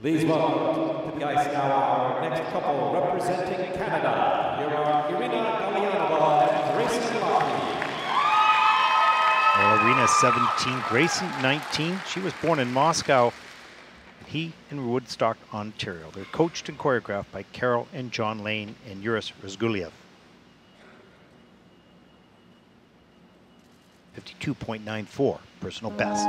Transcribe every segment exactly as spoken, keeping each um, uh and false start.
Please welcome to the ice now our next couple representing Canada. Here are Irina Galiyanova and Grayson. Well, Irina seventeen, Grayson nineteen. She was born in Moscow. He in Woodstock, Ontario. They're coached and choreographed by Carol and John Lane and Yuris Razguliev. fifty-two point nine four, personal best.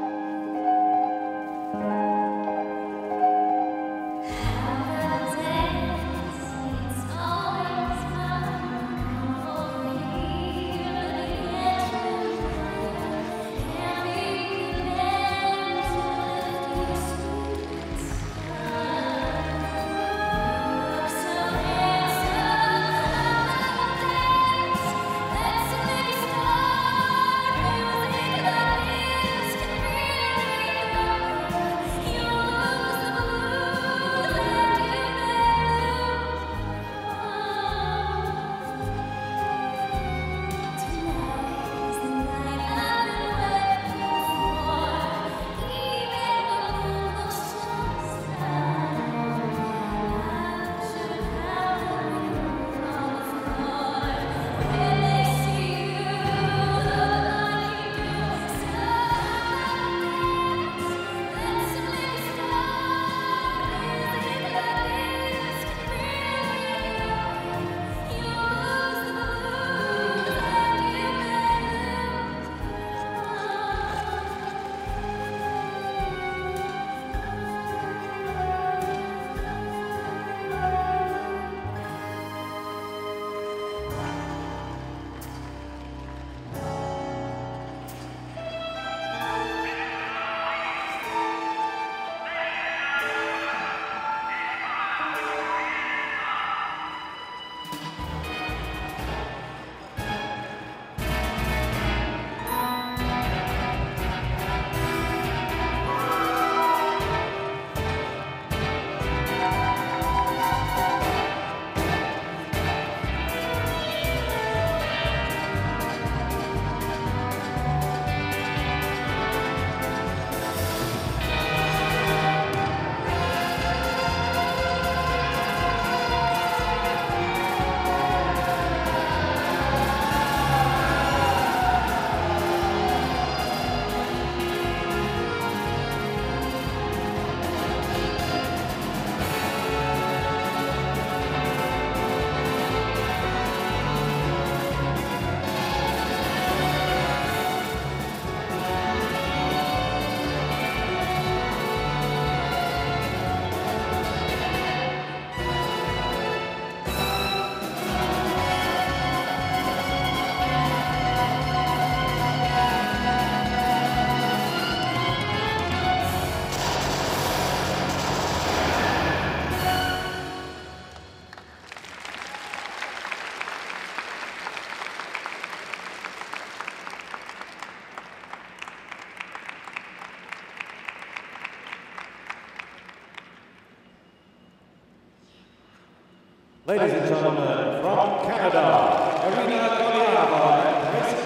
Ladies and gentlemen, from Canada, Irina Galiyanova and Grayson.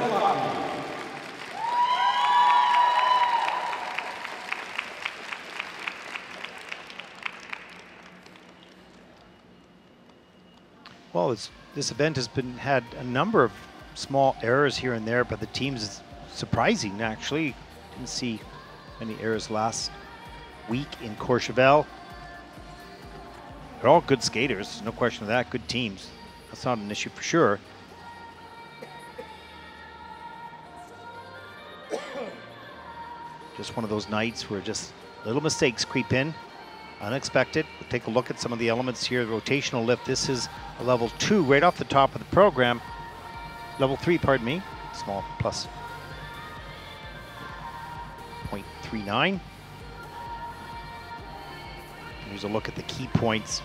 Well, it's, this event has been had a number of small errors here and there, but the teams is surprising actually. Didn't see any errors last week in Courchevel. They're all good skaters, there's no question of that, good teams. That's not an issue for sure. Just one of those nights where just little mistakes creep in, unexpected. We'll take a look at some of the elements here. The rotational lift, this is a level two right off the top of the program. Level three, pardon me, small plus zero point three nine. Here's a look at the key points.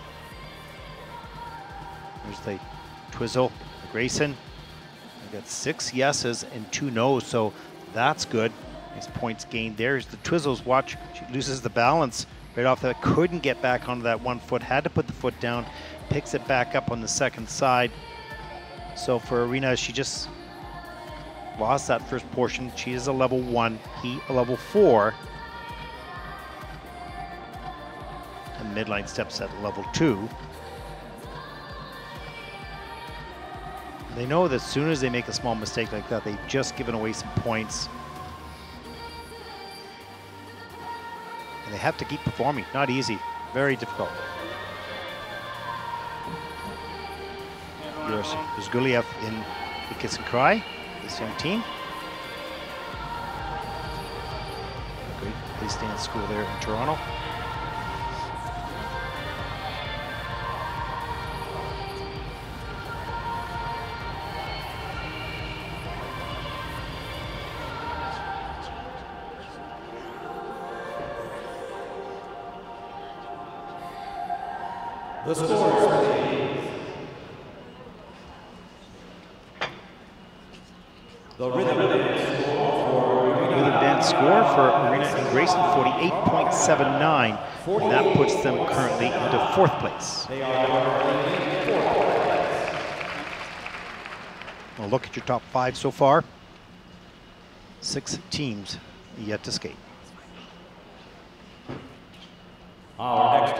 There's the twizzle, the Grayson. We got six yeses and two no's, so that's good. Nice points gained there. Here's the twizzles. Watch, she loses the balance right off that. Couldn't get back onto that one foot. Had to put the foot down. Picks it back up on the second side. So for Irina, she just lost that first portion. She is a level one, he a level four. midline steps at level two. They know that as soon as they make a small mistake like that, they've just given away some points. And they have to keep performing. Not easy. Very difficult. Here's Guliev in the Kiss and Cry, this young team. Great police dance school there in Toronto. The scores, please. The rhythm dance score for Irina. Rhythm dance score for Irina and Grayson, forty-eight point seven nine. And that puts them currently into fourth place. They are currently in fourth place. Well, look at your top five so far. Six teams yet to skate. Our next